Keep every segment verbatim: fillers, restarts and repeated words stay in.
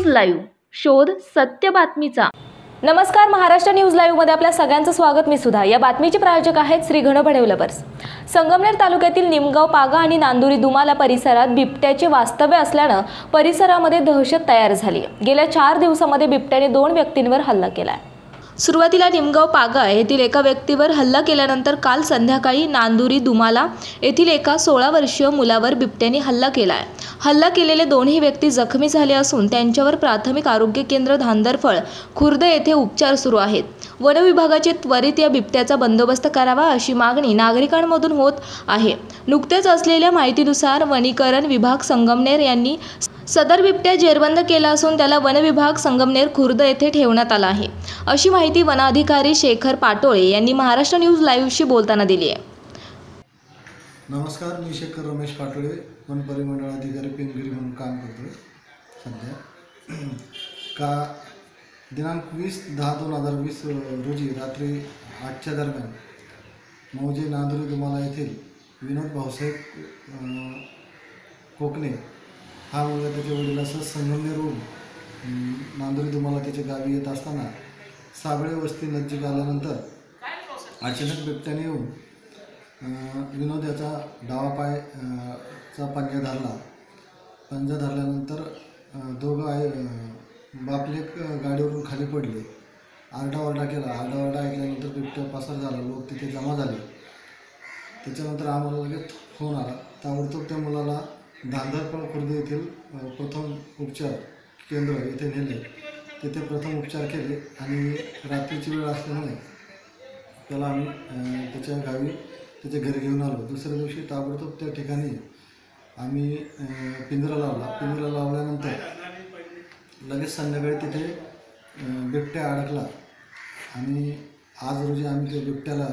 News live, शोध सत्य बातमीचा। नमस्कार, महाराष्ट्र न्यूज लाईव्ह मध्ये आपल्या सगळ्यांचं स्वागत। मी सुधा। या बातमीचे प्रायोजक आहेत श्री गणेश डेव्हलपर्स। संगमनेर तालुक्यातील निमगाव, पागा आणि नांदुरी दुमाला परिसरात बिबट्याचे वास्तव्य असल्याने परिसरामध्ये दहशत तयार झाली। गेल्या चार दिवसांमध्ये बिबट्याने दोन व्यक्तींवर हल्ला केला। सुरुवातीला निमगाव पागा येथील एका व्यक्तीवर हल्ला केल्यानंतर काल संध्याकाळी नांदुरी दुमाला येथील एका सोळा वर्षीय मुलावर बिबट्याने हल्ला केला आहे। हल्ला केलेले दोन्ही व्यक्ती जखमी झाले असून त्यांच्यावर प्राथमिक आरोग्य केंद्र धांदरफळ खुर्द येथे उपचार सुरू आहेत। वन विभागाचे त्वरित या बिबट्याचा बंदोबस्त करावा अशी मागणी नागरिकांमधून होत आहे। नुकत्याच असलेल्या माहितीनुसार वनीकरण विभाग संगमनेर यांनी सदर बिबट्या जेरबंद केला असून त्याला वन विभाग संगमनेर खुर्द येथे ठेवण्यात आला आहे, अशी माहिती वनाधिकारी शेखर पाटोळे यांनी महाराष्ट्र न्यूज लाईव्हशी बोलताना दिली आहे। नमस्कार, मी शेखर रमेश पाटोळे, वन परिमंडळ अधिकारी पिंगरी म्हणून काम करतो सध्या। का दिनांक वीस दहा दोन हजार वीस रोजी रात्री आठच्या दरम्यान मौजे नांदुरी दुमाला येथील विनोद भाऊसाहेब कोकणे हा मुलगा त्याच्या वडिलांसह संगमनेरहून नांदुरी दुमाला त्याच्या गावी येत असताना साबळे वस्ती नजीक आल्यानंतर अचानक बिबट्याने येऊन विनोद याचा डावा पाय चा पंजा धरला। पंजा धरल्यानंतर दोघं आहे बापलेक गाडीवरून खाली पडले। आरडाओरडा केला। आरडाओरडा ऐकल्यानंतर बिबट्या पसार झाला। लोक तिथे जमा झाले। त्याच्यानंतर आम्हाला लगेच फोन आला। ताबडतोब त्या मुलाला धांदरफळ खुर्द येथील प्रथम उपचार केंद्र येथे नेले। तिथे प्रथम उपचार केले आणि रात्रीची वेळ असल्यामुळे त्याला आम्ही त्याच्या गावी त्याच्या घरी घेऊन आलो। दुसऱ्या दिवशी ताबडतोब त्या ठिकाणी आम्ही पिंजरा लावला। पिंजरा लावल्यानंतर लगेच संध्याकाळी तिथे बिबट्या अडकला आणि आज रोजी आम्ही त्या बिबट्याला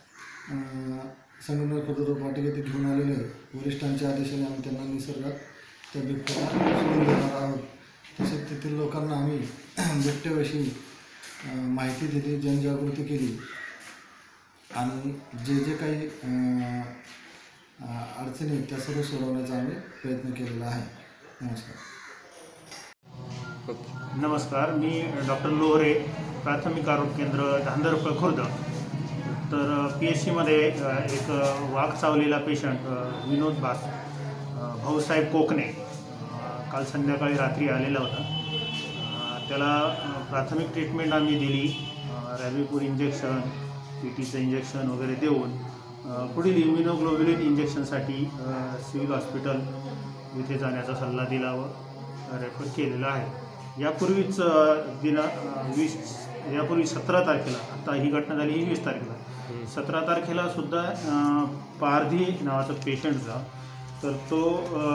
संगमनेर खुर्द वाटिकेत येथे घेऊन आलेलो आहे। वरिष्ठांच्या आदेशाने आम्ही त्यांना निसर्गात त्या बिबट्याला सोडून देणार आहोत। तसेच तेथील लोकांना आम्ही बिबट्याविषयी माहिती दिली, जनजागृती केली आणि जे जे काही अडचणी आहेत त्या सर्व सोडवण्याचा आम्ही प्रयत्न केलेला आहे। नमस्कार। नमस्कार, मी डॉक्टर लोहरे, प्राथमिक आरोग्य केंद्र धांदरफळ खुर्द। तर पी एच सीमध्ये एक वाघ चावलेला पेशंट विनोद बास भाऊसाहेब कोकणे काल संध्याकाळी रात्री आलेला होता। त्याला प्राथमिक ट्रीटमेंट आम्ही दिली। रॅबिपूर इंजेक्शन, टी टीचं इंजेक्शन वगैरे देऊन पुढील इम्युनोग्लोब्युलिन इंजेक्शनसाठी सिव्हिल हॉस्पिटल येथे जाण्याचा सल्ला दिला व रेफर केलेला आहे। यापूर्वीच दिना वीस यापूर्वी सतरा तारखेला, आता ही घटना झाली ही वीस तारखेला, सतरा तारखेला सुद्धा पारधी नावाचा पेशंटचा, तर तो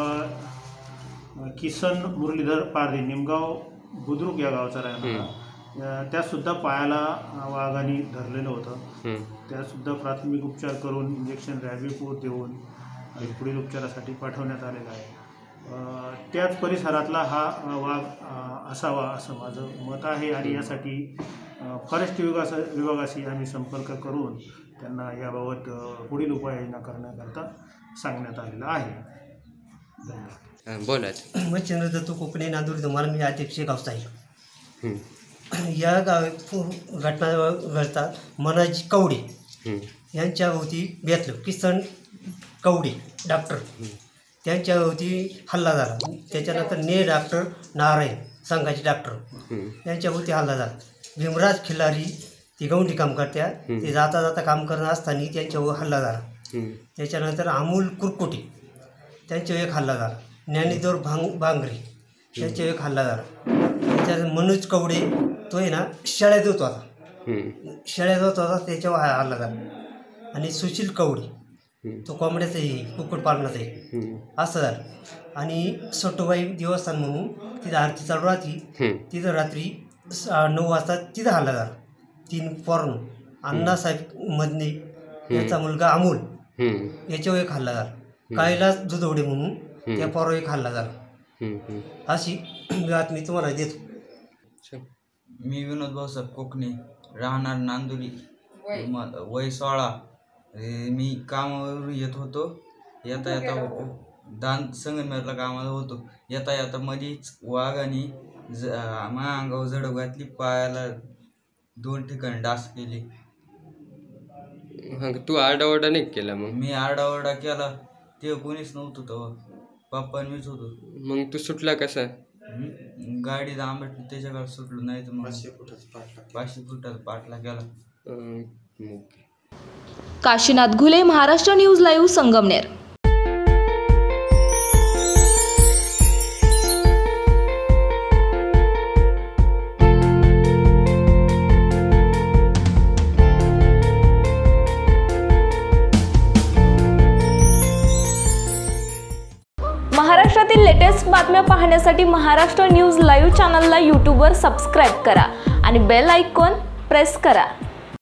किसन मुरलीधर पारधी निमगाव बुद्रुक या गावचा राहणारा, त्यासुद्धा पायाला वाघाने धरलेलं होतं। त्यासुद्धा प्राथमिक उपचार करून इंजेक्शन रॅबिपूर देऊन पुढील उपचारासाठी पाठवण्यात आलेला आहे। त्याच परिसरातला हा वाघ असावा असं माझं मत आहे आणि यासाठी फॉरेस्ट विभागा विभागाशी आम्ही संपर्क करून त्यांना याबाबत पुढील उपाययोजना करण्याकरता सांगण्यात आलेलं आहे। धन्यवाद। बोलायचं मच्छिंद्र दत्तू कोकणे, नांदुरी दुमाला, मी अध्यक्ष गावसाहेब। या गाव घटना घडतात मनाजी कवडे यांच्या भोवती बेतलं किसन कवडे डॉक्टर त्यांच्या भोवती हल्ला झाला। त्याच्यानंतर ने डॉक्टर नारायण संघाचे डॉक्टर यांच्या भोवती हल्ला झाला। भीमराज खिल्लारी ती गौंडी काम करत्या, ते जाता जाता काम करत असताना त्यांच्यावर हल्ला झाला। त्याच्यानंतर अमोल कुरकोटे त्यांच्यावर एक हल्ला झाला। ज्ञानेश्वर भांग भांगरे त्यांच्यावर एक हल्ला झाला। त्याच्यानंतर मनोज कवडे तो आहे ना शेळ्यात होत होता, शेळ्यात होत होता त्याच्यावर हल्ला झाला। आणि सुशील कवडे तो कोंबड्याचा आहे, कुक्कुटपालनाचा आहे, असं झालं। आणि सटोबाई देवस्थान म्हणून तिथं आरती चालू राहती, तिथं रात्री नऊ वाजता तिथं हल्ला झाला। तीन पोरांनो अण्णासाहेब मदने याचा मुलगा अमोल याच्यावर एक हल्ला झाला। कैलास दुधवडे म्हणून त्या पोरावर एक हल्ला झाला। अशी बातमी तुम्हाला देतो। मी विनोद भाऊसाहेब कोकणे, राहणार नांदुरी, वय सोळा। मी कामावर येत होतो, येता येता दान संगमनेरला कामाला होतो। येता येता मध्येच वाघाने ज माझ्या अंगावर झडप घातली, पायाला दोन ठिकाणी डास केली. हा तू आरडाओरडा नाही केला मग? मी आरडाओरडा केला, ते कोणीच नव्हतं तेव्हा, पप्पा मीच होतो. मग तू सुटला कसा? हम्म? गाडी दांबटली त्याच्याकडे सुटलो, नाही तर मग पाचशे फुटाचा पाठला केला. अं, मग काशीनाथ घुले, महाराष्ट्र न्यूज लाईव्ह, संगमनेर. महाराष्ट्रातील लेटेस्ट बातम्या पाहण्यासाठी महाराष्ट्र न्यूज लाईव्ह चॅनलला यूट्यूबवर सबस्क्राईब करा आणि बेल आयकॉन प्रेस करा.